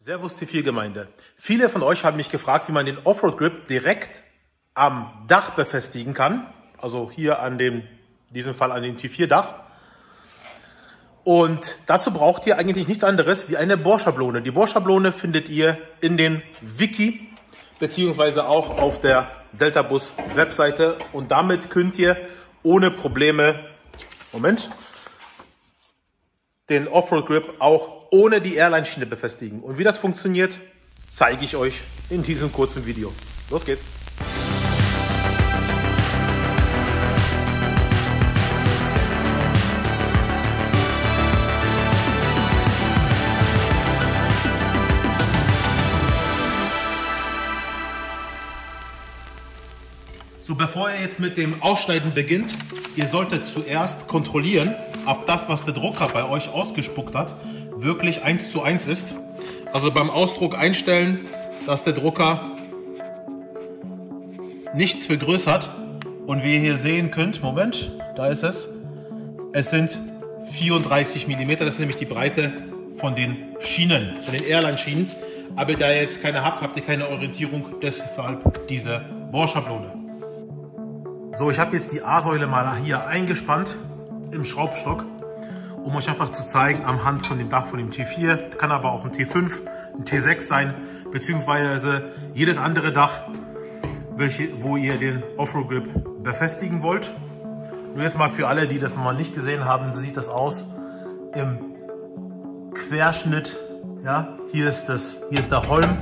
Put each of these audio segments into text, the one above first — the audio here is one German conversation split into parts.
Servus T4-Gemeinde. Viele von euch haben mich gefragt, wie man den Offroad-Grip direkt am Dach befestigen kann. Also hier an dem, in diesem Fall an dem T4-Dach. Und dazu braucht ihr eigentlich nichts anderes wie eine Bohrschablone. Die Bohrschablone findet ihr in den Wiki, beziehungsweise auch auf der Deltabus-Webseite. Und damit könnt ihr ohne Probleme, den Offroad-Grip auch ohne die Airline-Schiene befestigen. Und wie das funktioniert, zeige ich euch in diesem kurzen Video. Los geht's! So, bevor ihr jetzt mit dem Ausschneiden beginnt, ihr solltet zuerst kontrollieren, ob das, was der Drucker bei euch ausgespuckt hat, wirklich 1:1 ist. Also beim Ausdruck einstellen, dass der Drucker nichts vergrößert. Und wie ihr hier sehen könnt, Moment, da ist es. Es sind 34 mm, das ist nämlich die Breite von den Schienen, von den Airline-Schienen. Aber da ihr jetzt keine habt, habt ihr keine Orientierung, deshalb diese Bohrschablone. So, ich habe jetzt die A-Säule mal hier eingespannt im Schraubstock, um euch einfach zu zeigen, am Hand von dem Dach von dem T4, kann aber auch ein T5, ein T6 sein, beziehungsweise jedes andere Dach, wo ihr den Offroad-Grip befestigen wollt. Nur jetzt mal für alle, die das noch mal nicht gesehen haben, so sieht das aus im Querschnitt. Ja, hier ist der Holm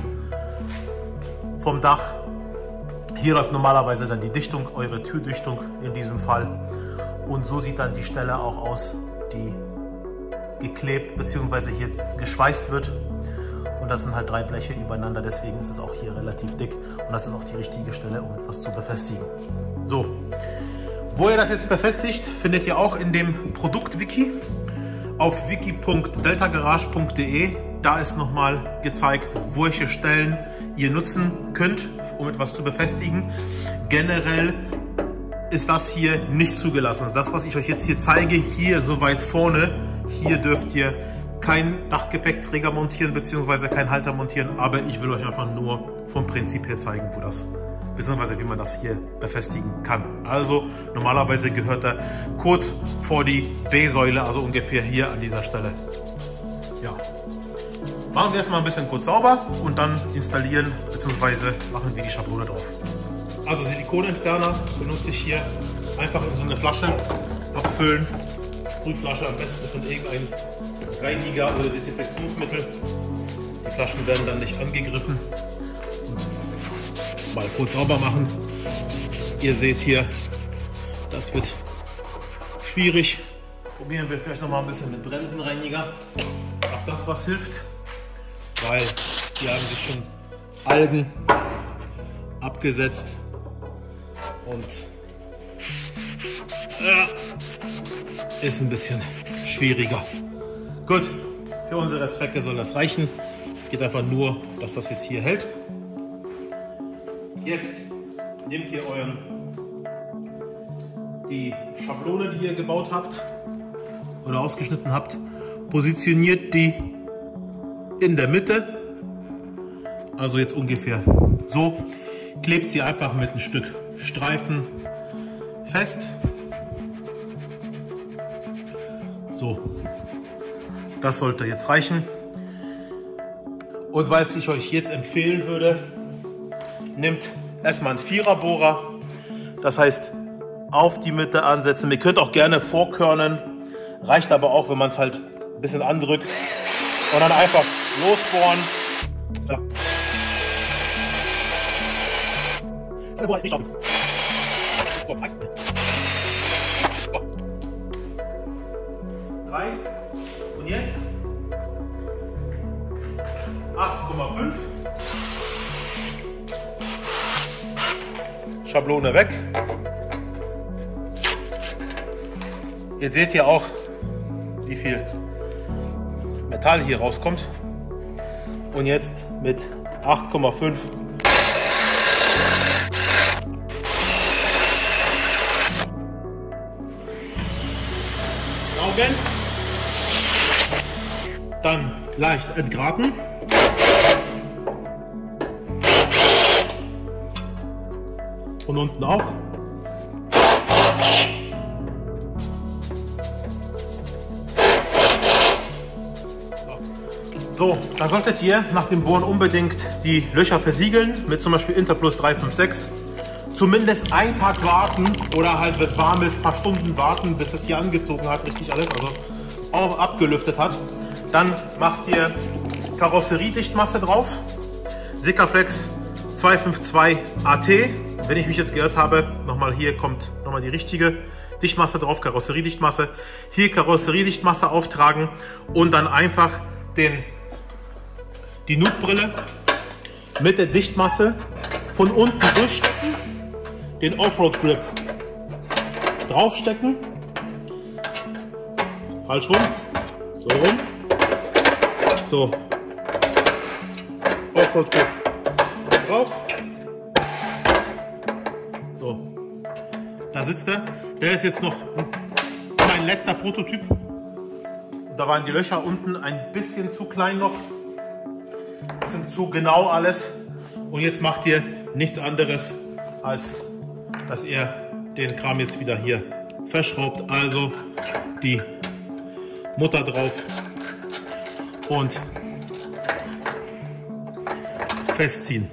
vom Dach. Hier läuft normalerweise dann die Dichtung, eure Türdichtung in diesem Fall. Und so sieht dann die Stelle auch aus, die geklebt bzw. hier geschweißt wird. Und das sind halt 3 Bleche übereinander, deswegen ist es auch hier relativ dick. Und das ist auch die richtige Stelle, um etwas zu befestigen. So, wo ihr das jetzt befestigt, findet ihr auch in dem Produkt-Wiki auf wiki.deltagarage.de. Da ist nochmal gezeigt, welche Stellen ihr nutzen könnt, um etwas zu befestigen. Generell ist das hier nicht zugelassen. Das, was ich euch jetzt hier zeige, hier so weit vorne, hier dürft ihr kein Dachgepäckträger montieren bzw. kein Halter montieren, aber ich will euch einfach nur vom Prinzip her zeigen, wo das bzw. wie man das hier befestigen kann. Also normalerweise gehört er kurz vor die B-Säule, also ungefähr hier an dieser Stelle. Ja. Machen wir erstmal ein bisschen kurz sauber und dann installieren bzw. machen wir die Schablone drauf. Also Silikonentferner benutze ich hier einfach in so eine Flasche abfüllen. Sprühflasche am besten von irgendeinem Reiniger oder Desinfektionsmittel. Die Flaschen werden dann nicht angegriffen. Und mal kurz sauber machen. Ihr seht hier, das wird schwierig. Probieren wir vielleicht noch mal ein bisschen mit Bremsenreiniger, ob das was hilft. Weil hier haben sich schon Algen abgesetzt und ist ein bisschen schwieriger. Gut, für unsere Zwecke soll das reichen. Es geht einfach nur, dass das jetzt hier hält. Jetzt nehmt ihr die Schablone, die ihr gebaut habt oder ausgeschnitten habt, positioniert die in der Mitte, also jetzt ungefähr so, klebt sie einfach mit ein Stück Streifen fest. So, das sollte jetzt reichen. Und was ich euch jetzt empfehlen würde, nehmt erstmal einen Viererbohrer, das heißt auf die Mitte ansetzen. Ihr könnt auch gerne vorkörnen, reicht aber auch, wenn man es halt ein bisschen andrückt. Und dann einfach losbohren. Ja. Drei. Und jetzt 8,5. Schablone weg. Jetzt seht ihr auch, wie viel Metall hier rauskommt. Und jetzt mit 8,5 saugen. Dann leicht entgraten. Und unten auch. So, dann solltet ihr nach dem Bohren unbedingt die Löcher versiegeln mit zum Beispiel Interplus 356. Zumindest einen Tag warten oder halt, wenn es warm ist, ein paar Stunden warten, bis es hier angezogen hat, richtig alles, also auch abgelüftet hat. Dann macht ihr Karosseriedichtmasse drauf, Sikaflex 252 AT. Wenn ich mich jetzt geirrt habe, nochmal hier kommt nochmal die richtige Dichtmasse drauf, Karosseriedichtmasse. Hier Karosseriedichtmasse auftragen und dann einfach die Nutbrille mit der Dichtmasse von unten durchstecken, den Offroad Grip draufstecken, falsch rum, so rum, so, Offroad Grip drauf, so, da sitzt er, der ist jetzt noch mein letzter Prototyp, da waren die Löcher unten ein bisschen zu klein noch, das sind zu genau alles und jetzt macht ihr nichts anderes, als dass ihr den Kram jetzt wieder hier verschraubt, also die Mutter drauf und festziehen.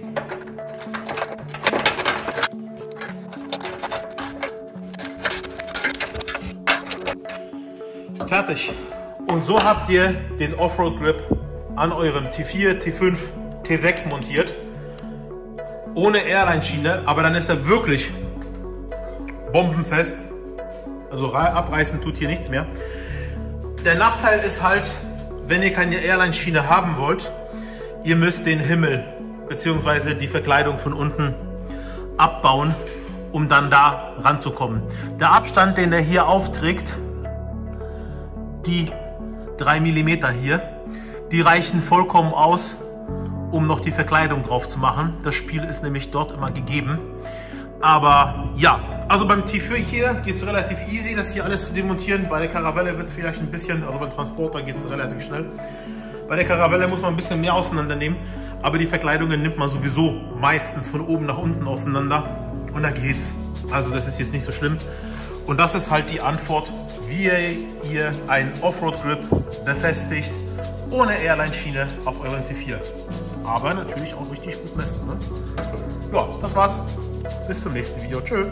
Fertig. Und so habt ihr den Offroad Grip an eurem T4, T5, T6 montiert. Ohne Airline-Schiene, aber dann ist er wirklich bombenfest. Also abreißen tut hier nichts mehr. Der Nachteil ist halt, wenn ihr keine Airline-Schiene haben wollt, ihr müsst den Himmel bzw. die Verkleidung von unten abbauen, um dann da ranzukommen. Der Abstand, den der hier aufträgt, die 3 mm hier, die reichen vollkommen aus, um noch die Verkleidung drauf zu machen. Das Spiel ist nämlich dort immer gegeben. Aber ja, also beim T4 hier geht es relativ easy, das hier alles zu demontieren. Bei der Caravelle wird es vielleicht ein bisschen, also beim Transporter geht es relativ schnell. Bei der Caravelle muss man ein bisschen mehr auseinandernehmen, aber die Verkleidungen nimmt man sowieso meistens von oben nach unten auseinander und da geht's. Also das ist jetzt nicht so schlimm. Und das ist halt die Antwort, wie ihr einen Offroad Grip befestigt, ohne Airline-Schiene auf euren T4. Aber natürlich auch richtig gut messen. Ne? Ja, das war's. Bis zum nächsten Video. Tschö.